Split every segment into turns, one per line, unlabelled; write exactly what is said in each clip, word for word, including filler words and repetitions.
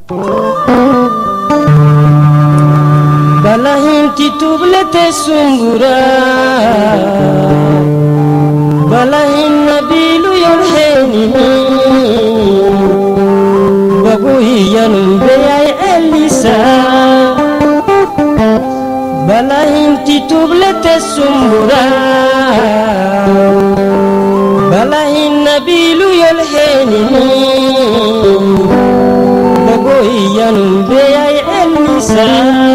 Balahin titublete sungura balahin nabilu yorheni baguhiyan beyay elisa balahin titublete sungura balahin nabilu yorheni baguhiyan beyay elisa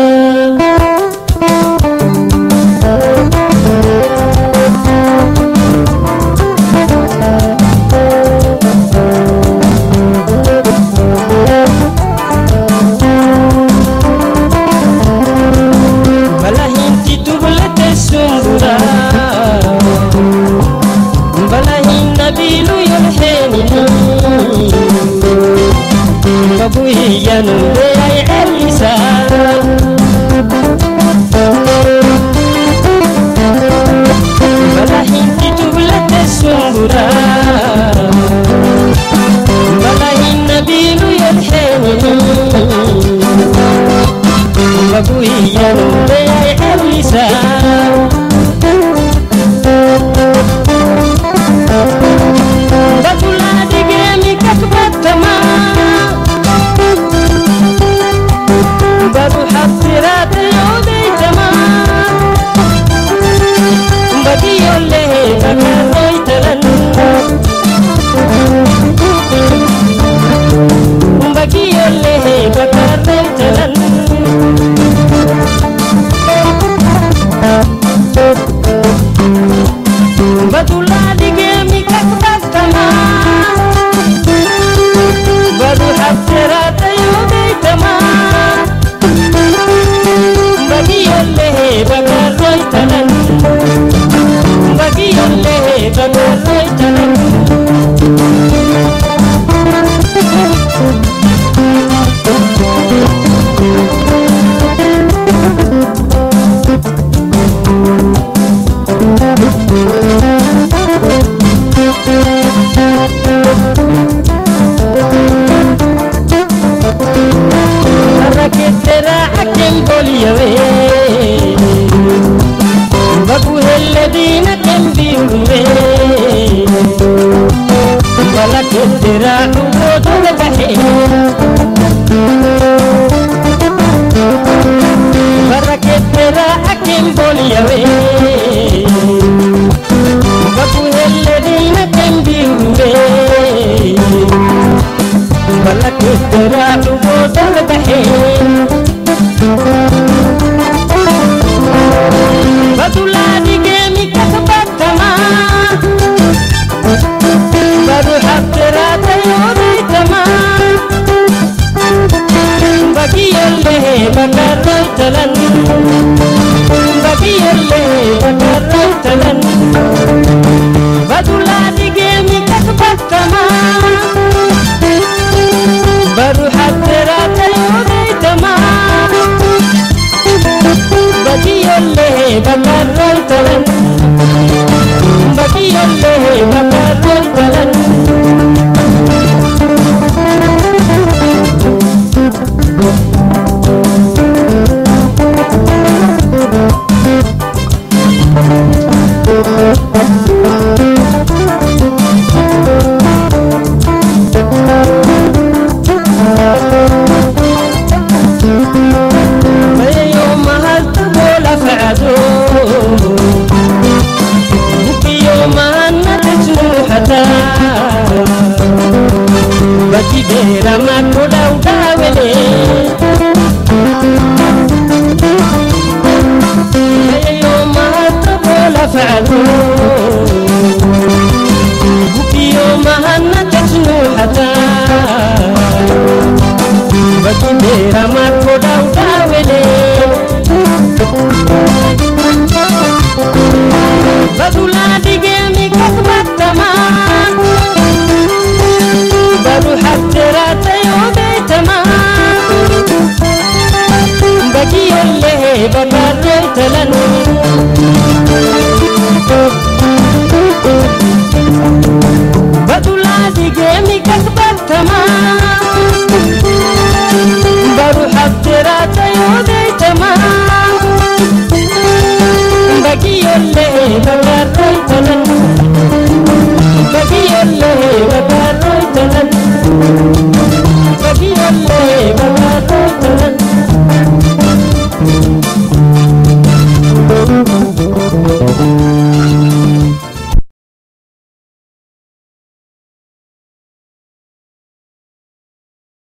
Kabuhiyan ay Elisa balahin titublete sungura balahin nabilu yadheni kabuhiyan ay Elisa batula digemi kakbatama baru hasirat yodi jaman bagi oleh bagai telan bagi oleh bagai telan batulah digemi kakbatama baru hasirat yodi jaman bagi oleh bagai telan bagi oleh bagai telan Rakit tera akem boliyawe bagu helladina kambiuwe balakit tera ugodole bahe Rakit tera akem boliyawe bagu helladina kambiuwe balakit tera ugodole bahe batula digemi kakbatama baru hasirat yodi tama bagi oleh bagai telan bagi oleh bagai telan batula digemi kakbatama baru hasirat yodi tama bagi oleh bagai telan bagi oleh bagai